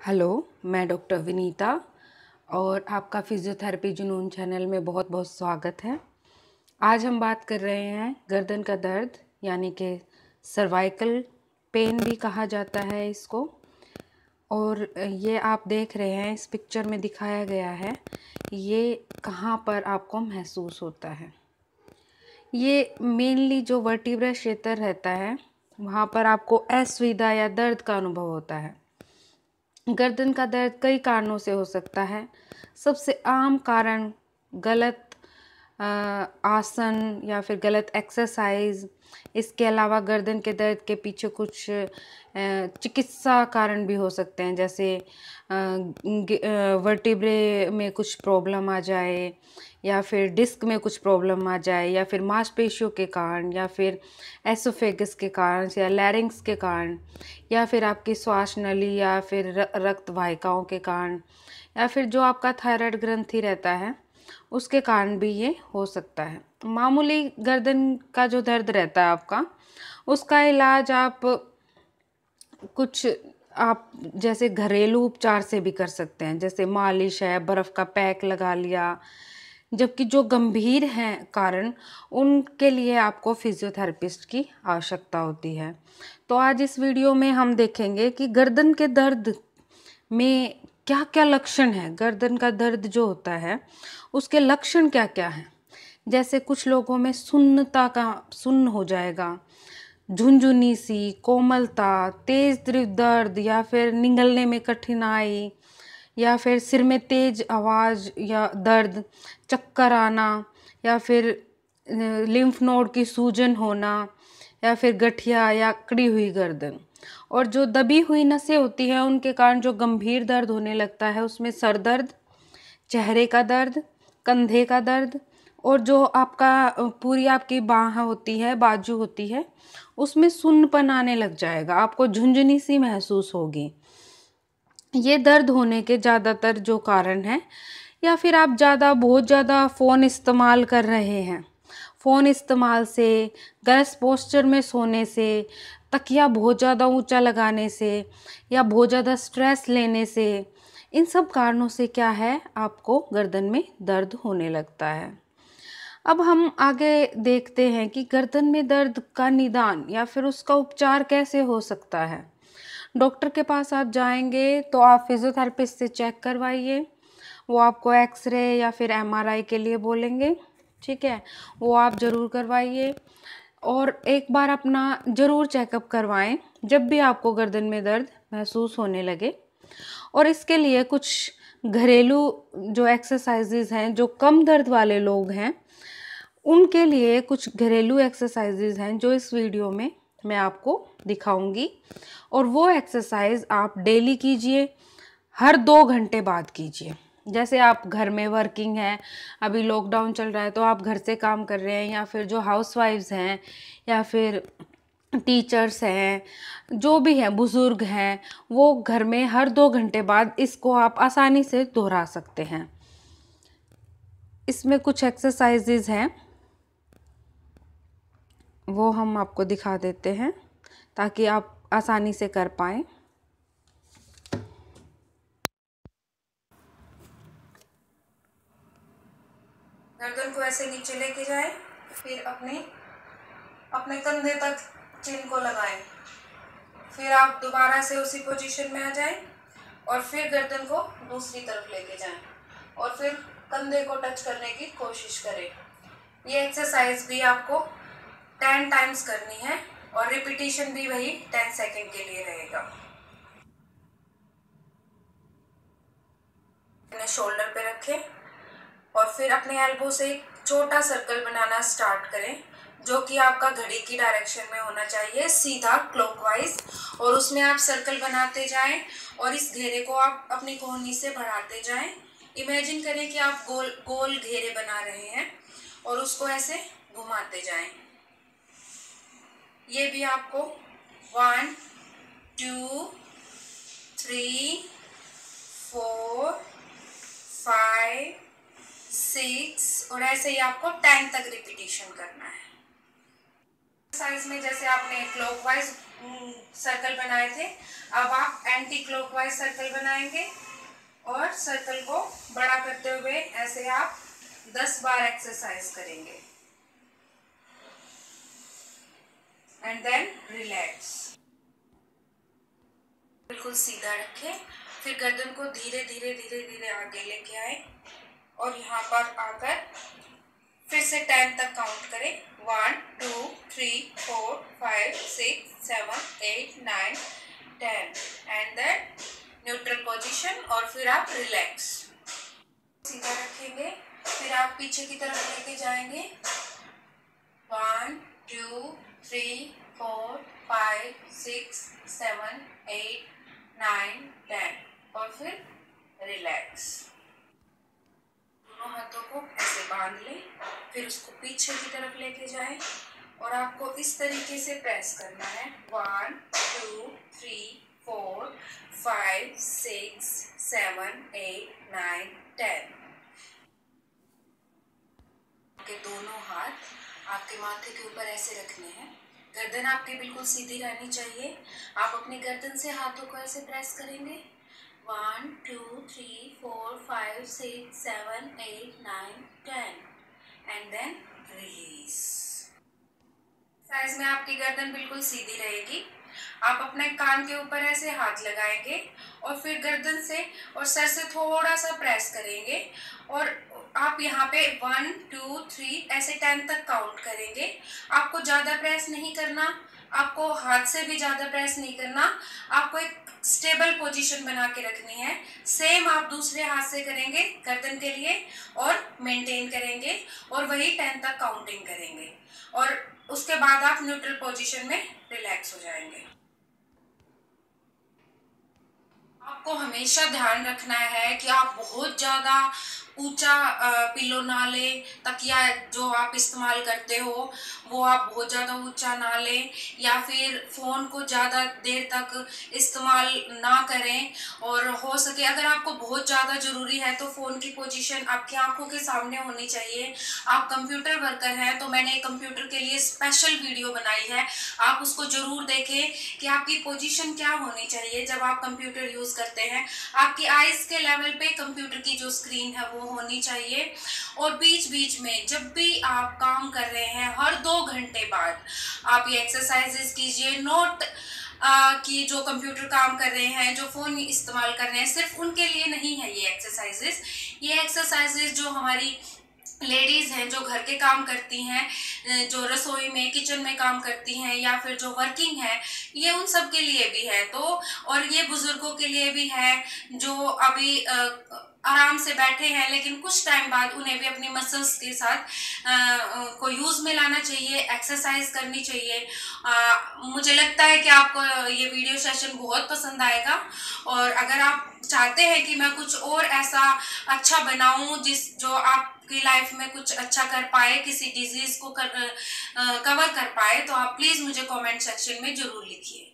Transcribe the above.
Hello, मैं doctor Vinita और आपका फिजियोथेरेपी जुनून चैनल में बहुत बहुत स्वागत है। आज हम बात कर रहे हैं गर्दन का दर्द यानी कि सर्वाइकल पेन भी कहा जाता है इसको। और ये आप देख रहे हैं, इस पिक्चर में दिखाया गया है, ये कहाँ पर आपको महसूस होता है। ये मेनली जो वर्टिब्रा क्षेत्र रहता है वहाँ पर आपको असुविधा या दर्द का अनुभव होता है। गर्दन का दर्द कई कारणों से हो सकता है। सबसे आम कारण गलत आसन या फिर गलत एक्सरसाइज। इसके अलावा गर्दन के दर्द के पीछे कुछ चिकित्सा कारण भी हो सकते हैं, जैसे वर्टिब्रे में कुछ प्रॉब्लम आ जाए, या फिर डिस्क में कुछ प्रॉब्लम आ जाए, या फिर मांसपेशियों के कारण, या फिर एसोफेगस के कारण, या लैरिंक्स के कारण, या फिर आपकी श्वास नली या फिर रक्त वाहिकाओं के कारण, या फिर जो आपका थायराइड ग्रंथि रहता है उसके कारण भी ये हो सकता है। मामूली गर्दन का जो दर्द रहता है आपका, उसका इलाज आप जैसे घरेलू उपचार से भी कर सकते हैं, जैसे मालिश है, बर्फ़ का पैक लगा लिया। जबकि जो गंभीर हैं कारण, उनके लिए आपको फिजियोथेरेपिस्ट की आवश्यकता होती है। तो आज इस वीडियो में हम देखेंगे कि गर्दन के दर्द में क्या क्या लक्षण हैं। गर्दन का दर्द जो होता है उसके लक्षण क्या क्या हैं। जैसे कुछ लोगों में सुन्न हो जाएगा, झुनझुनी सी, कोमलता, तेज तीव्र दर्द, या फिर निगलने में कठिनाई, या फिर सिर में तेज आवाज़ या दर्द, चक्कर आना, या फिर लिम्फ नोड की सूजन होना, या फिर गठिया या अकड़ी हुई गर्दन। और जो दबी हुई नसें होती हैं उनके कारण जो गंभीर दर्द होने लगता है, उसमें सर दर्द, चेहरे का दर्द, कंधे का दर्द, और जो आपका पूरी आपकी बाह होती है, बाजू होती है, उसमें सुन्नपन आने लग जाएगा, आपको झुंझुनी सी महसूस होगी। ये दर्द होने के ज़्यादातर जो कारण हैं, या फिर आप बहुत ज़्यादा फ़ोन इस्तेमाल कर रहे हैं, फ़ोन इस्तेमाल से, गलत पोस्चर में सोने से, तकिया बहुत ज़्यादा ऊंचा लगाने से, या बहुत ज़्यादा स्ट्रेस लेने से, इन सब कारणों से क्या है, आपको गर्दन में दर्द होने लगता है। अब हम आगे देखते हैं कि गर्दन में दर्द का निदान या फिर उसका उपचार कैसे हो सकता है। डॉक्टर के पास आप जाएंगे तो आप फिजियोथेरेपिस्ट से चेक करवाइए। वो आपको एक्सरे या फिर एमआरआई के लिए बोलेंगे, ठीक है, वो आप ज़रूर करवाइए। और एक बार अपना ज़रूर चेकअप करवाएं जब भी आपको गर्दन में दर्द महसूस होने लगे। और इसके लिए कुछ घरेलू जो एक्सरसाइजेज हैं, जो कम दर्द वाले लोग हैं उनके लिए कुछ घरेलू एक्सरसाइजेज हैं जो इस वीडियो में मैं आपको दिखाऊंगी। और वो एक्सरसाइज आप डेली कीजिए, हर 2 घंटे बाद कीजिए। जैसे आप घर में वर्किंग हैं, अभी लॉकडाउन चल रहा है तो आप घर से काम कर रहे हैं, या फिर जो हाउसवाइफ्स हैं, या फिर टीचर्स हैं, जो भी हैं, बुज़ुर्ग हैं, वो घर में हर 2 घंटे बाद इसको आप आसानी से दोहरा सकते हैं। इसमें कुछ एक्सरसाइजेज हैं, वो हम आपको दिखा देते हैं ताकि आप आसानी से कर पाएँ। गर्दन को ऐसे नीचे लेके जाएं, फिर अपने कंधे तक चिन को लगाएं। फिर आप दोबारा से उसी पोजीशन में आ जाएं और फिर गर्दन को दूसरी तरफ लेके जाएं और फिर कंधे को टच करने की कोशिश करें। ये एक्सरसाइज भी आपको 10 टाइम्स करनी है और रिपीटिशन भी वही 10 सेकेंड के लिए रहेगा। अपने शोल्डर पे रखें और फिर अपने एल्बो से एक छोटा सर्कल बनाना स्टार्ट करें, जो कि आपका घड़ी की डायरेक्शन में होना चाहिए, सीधा क्लॉकवाइज। और उसमें आप सर्कल बनाते जाएं और इस घेरे को आप अपनी कोहनी से बढ़ाते जाएं। इमेजिन करें कि आप गोल गोल घेरे बना रहे हैं और उसको ऐसे घुमाते जाएं। ये भी आपको 1 2 3 4 5 6 और ऐसे ही आपको 10 तक रिपीटिशन करना है। एक्सरसाइज में जैसे आपने क्लॉकवाइज सर्कल बनाए थे, अब आप एंटी क्लॉकवाइज सर्कल बनाएंगे और सर्कल को बड़ा करते हुए ऐसे आप 10 बार एक्सरसाइज करेंगे एंड देन रिलैक्स। बिल्कुल सीधा रखें, फिर गर्दन को धीरे धीरे धीरे धीरे आगे लेके आए और यहाँ पर आकर फिर से 10 तक काउंट करें। 1 2 3 4 5 6 7 8 9 10 एंड देन न्यूट्रल पोजीशन और फिर आप रिलैक्स। सीधा रखेंगे, फिर आप पीछे की तरफ लेके जाएंगे। 1 2 3 4 5 6 7 8 9 10 और फिर रिलैक्स। दोनों हाथों को ऐसे बांध लें, फिर उसको पीछे की तरफ लेके जाएं और आपको इस तरीके से प्रेस करना है। 1 2 3 4 5 6 7 8 9 10। आपके दोनों हाथ आपके माथे के ऊपर ऐसे रखने हैं। गर्दन आपकी बिल्कुल सीधी रहनी चाहिए। आप अपनी गर्दन से हाथों को ऐसे प्रेस करेंगे। 1 2 3 4 5 6 7 8 9 10 एंड देन रिलीज। साइज में आपकी गर्दन बिल्कुल सीधी रहेगी। आप अपने कान के ऊपर ऐसे हाथ लगाएंगे और फिर गर्दन से और सर से थोड़ा सा प्रेस करेंगे और आप यहाँ पे 1 2 3 ऐसे 10 तक काउंट करेंगे। आपको ज़्यादा प्रेस नहीं करना, आपको हाथ से भी ज़्यादा प्रेस नहीं करना, आपको एक स्टेबल पोजीशन बना के रखनी है। सेम आप दूसरे हाथ से करेंगे गर्दन के लिए और मेंटेन करेंगे और वही 10 तक काउंटिंग करेंगे और उसके बाद आप न्यूट्रल पोजीशन में रिलैक्स हो जाएंगे। आपको हमेशा ध्यान रखना है कि आप बहुत ज़्यादा ऊंचा पिलो ना लें। तकिया जो आप इस्तेमाल करते हो वो आप बहुत ज़्यादा ऊंचा ना लें, या फिर फ़ोन को ज़्यादा देर तक इस्तेमाल ना करें। और हो सके अगर आपको बहुत ज़्यादा ज़रूरी है तो फ़ोन की पोजीशन आपकी आंखों के सामने होनी चाहिए। आप कंप्यूटर वर्कर हैं तो मैंने कंप्यूटर के लिए स्पेशल वीडियो बनाई है, आप उसको ज़रूर देखें कि आपकी पोजीशन क्या होनी चाहिए जब आप कंप्यूटर यूज़ करते हैं। आपकी आइज़ के लेवल पे कंप्यूटर की जो स्क्रीन है वो होनी चाहिए। और बीच बीच में जब भी आप काम कर रहे हैं हर 2 घंटे बाद आप ये एक्सरसाइजेस कीजिए। नोट कि जो कंप्यूटर काम कर रहे हैं, जो फ़ोन इस्तेमाल कर रहे हैं, सिर्फ उनके लिए नहीं है ये एक्सरसाइजेस। ये एक्सरसाइजेस जो हमारी लेडीज़ हैं जो घर के काम करती हैं, जो रसोई में किचन में काम करती हैं, या फिर जो वर्किंग है, ये उन सब के लिए भी है। तो और ये बुजुर्गों के लिए भी है जो अभी आराम से बैठे हैं, लेकिन कुछ टाइम बाद उन्हें भी अपनी मसल्स के साथ को यूज़ में लाना चाहिए, एक्सरसाइज करनी चाहिए। मुझे लगता है कि आपको ये वीडियो सेशन बहुत पसंद आएगा और अगर आप चाहते हैं कि मैं कुछ और ऐसा अच्छा बनाऊं जो आपकी लाइफ में कुछ अच्छा कर पाए, किसी डिजीज को कवर कर पाए, तो आप प्लीज़ मुझे कमेंट सेक्शन में ज़रूर लिखिए।